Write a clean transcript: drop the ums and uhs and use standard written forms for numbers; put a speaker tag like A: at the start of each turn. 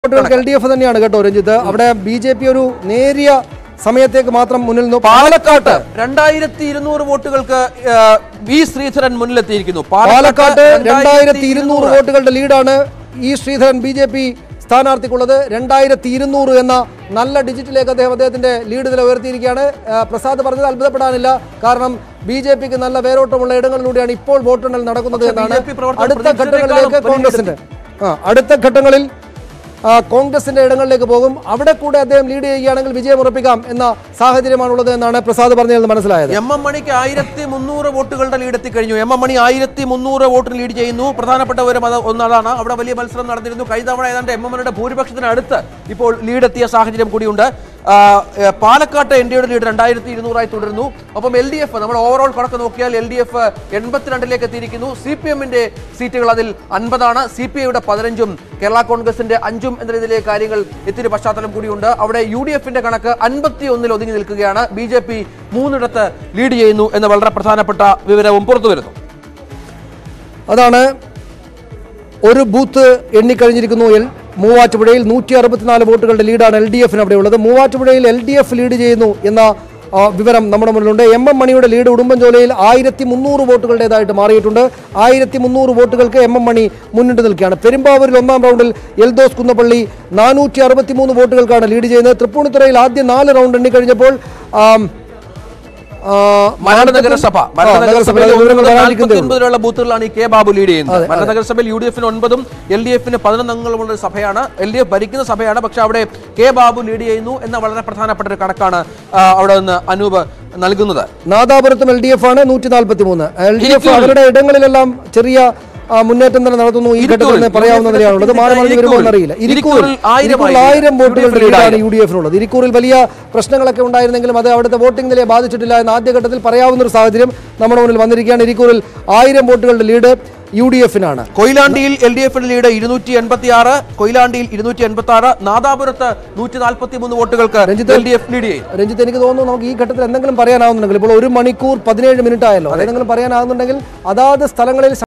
A: LDF തന്നെയാണ് കേട്ടോ രഞ്ജിത്ത്. അവിടെ BJP ഒരു നേരിയ സമയത്തേക്ക് മാത്രം മുന്നിൽ നിന്നു. പാലക്കാട്ട്
B: 2200 വോട്ടുകൾക്ക് വി ശ്രീധരൻ മുന്നിലെത്തിയിരിക്കുന്നു.
A: പാലക്കാട്ട് 2200 വോട്ടുകളുടെ ലീഡാണ് ഈ ശ്രീധരൻ BJP സ്ഥാനാർത്ഥിക്കുള്ളത്. 2200 എന്ന നല്ല ഡിജിറ്റിലേക്ക് അദ്ദേഹത്തിന്റെ ലീഡ് നില ഉയർത്തിയിരിക്കുകയാണ്. പ്രസാദ് പറഞ്ഞത് അത്ഭുതപ്പെടാനില്ല. കാരണം BJPക്ക് നല്ല വേരോട്ടമുള്ള ഇടങ്ങളിലൂടെയാണ് ഇപ്പോൾ വോട്ടെണ്ണൽ നടക്കുന്നത് എന്നാണ്. അടുത്ത ഘട്ടങ്ങളിൽ കോൺഗ്രസിന്റെ ഇടങ്ങളിലേക്ക് പോകും. അവിടെ കൂടെ അദ്ദേഹം ലീഡ് ചെയ്യുകയാണെങ്കിൽ വിജയം ഉറപ്പിക്കാം എന്ന സാഹചര്യമാണുള്ളത് എന്നാണ് പ്രസാദ് പറഞ്ഞതെന്ന് മനസ്സിലായത്.
B: MM മണിക്ക് 1300 വോട്ടുകളുടെ ലീഡ് എത്തിക്കഴിഞ്ഞു. MM മണി 1300 വോട്ടിന് ലീഡ് ചെയ്യുന്നു. പ്രധാനപ്പെട്ട ഒന്നതാണ്. അവിടെ വലിയ മത്സരം നടന്നിരുന്നു. കഴിഞ്ഞ തവണ ഏതാണ്ട് MM മണിയുടെ ഭൂരിപക്ഷത്തിന് അടുത്ത് ഇപ്പോൾ ലീഡ് എത്തിയ സാഹചര്യം കൂടിയുണ്ട്. പാലക്കാട്ട് NDAയുടെ ലീഡ് 2200 തുടരുന്നു. ഒപ്പം LDF നമ്മൾ ഓവറോൾ കണക്ക് നോക്കിയാൽ LDF 82ലേക്ക് എത്തിയിരിക്കുന്നു. CPMന്റെ സീറ്റുകൾ അതിൽ 50ആണ്. CPIയുടെ 15ഉം കേരള കോൺഗ്രസിന്റെ 5ഉം എന്ന രീതിയിലെ കാര്യങ്ങൾ എത്തിയ പശ്ചാത്തലം കൂടിയുണ്ട്. അവിടെ UDFന്റെ കണക്ക് 51ൽ ഒതുങ്ങി നിൽക്കുകയാണ്. BJP 3ഇടത്ത് ലീഡ് ചെയ്യുന്നു എന്ന വളരെ പ്രധാനപ്പെട്ട വിവരവും പുറത്തുവരുന്നു.
A: അതാണ് ഒരു ബൂത്ത് എണ്ണിക്കഴിഞ്ഞിരിക്കുന്നു. മൂവാറ്റുപുഴയിൽ 164 വോട്ടുകളുടെ ലീഡാണ് LDFന് അവിടെ ഉള്ളത്. മൂവാറ്റുപുഴയിൽ LDF ലീഡ് ചെയ്യുന്നു എന്ന വിവരം നമ്മുടെ മുന്നിലുണ്ട്. MM മണിയുടെ ലീഡ് ഉടുമ്പൻചോലയിൽ 1300 വോട്ടുകളുടേതായിട്ട് മാറിയിട്ടുണ്ട്. 1300 വോട്ടുകൾക്ക് MM മണി മുന്നിട്ട് നിൽക്കുകയാണ്. പെരുമ്പാവൂരിൽ ഒന്നാം റൗണ്ടിൽ എൽദോസ് കുന്നപ്പള്ളി 463 വോട്ടുകൾക്കാണ് ലീഡ് ചെയ്യുന്നത്. തൃപ്പൂണിത്തുറയിൽ ആദ്യ 4 റൗണ്ട് എണ്ണിക്കഴിഞ്ഞപ്പോൾ
B: ബൂത്തുകളാണ് K ബാബു ലീഡ് ചെയ്യുന്നത്. മലപ്പുറം നഗരസഭയിൽ UDFന് 9ഉം LDFന് 11 അംഗങ്ങളുള്ള സഭയാണ്. LDF ഭരിക്കുന്ന സഭയാണ്. പക്ഷെ അവിടെ K ബാബു ലീഡ് ചെയ്യുന്നു എന്ന വളരെ പ്രധാനപ്പെട്ട ഒരു കണക്കാണ് അവിടെ നിന്ന് അനൂപ് നൽകുന്നത്.
A: നാദാപുരത്തും LDF ആണ് 143. LDF അവരുടെ ഇടങ്ങളിലെല്ലാം ചെറിയ മുന്നേറ്റം തന്നെ നടത്തുന്നു. ഈ ഘട്ടത്തിൽ പറയാവുന്ന നിലയാണുള്ളത്. മാറി വരുമോ എന്നറിയില്ല. ഇരിക്കൂറിൽ 1000 വോട്ടുകളുടെ ലീഡാണ് UDFനുള്ളത്. ഇരിക്കൂറിൽ വലിയ പ്രശ്നങ്ങളൊക്കെ ഉണ്ടായിരുന്നെങ്കിലും അത് അവിടുത്തെ വോട്ടിംഗ് നിലയെ ബാധിച്ചിട്ടില്ല എന്ന ആദ്യഘട്ടത്തിൽ പറയാവുന്ന ഒരു സാഹചര്യം നമ്മുടെ മുന്നിൽ വന്നിരിക്കുകയാണ്. ഇരിക്കൂറിൽ 1000 വോട്ടുകളുടെ ലീഡ് UDFനാണ്.
B: കൊയിലാണ്ടിയിൽ LDFന്റെ ലീഡ് 286, കൊയിലാണ്ടിയിൽ 286, നാദാപുരത്ത് 143 വോട്ടുകൾക്ക് LDF ലീഡ് ചെയ്യും.
A: രഞ്ജിത്ത്, എനിക്ക് തോന്നുന്നു നമുക്ക് ഈ ഘട്ടത്തിൽ എന്തെങ്കിലും പറയാനാവുന്നുണ്ടെങ്കിൽ ഇപ്പോൾ 1 മണിക്കൂർ 17 മിനിറ്റ് ആയല്ലോ. എന്തെങ്കിലും പറയാനാവുന്നുണ്ടെങ്കിൽ അതാത് സ്ഥലങ്ങളിൽ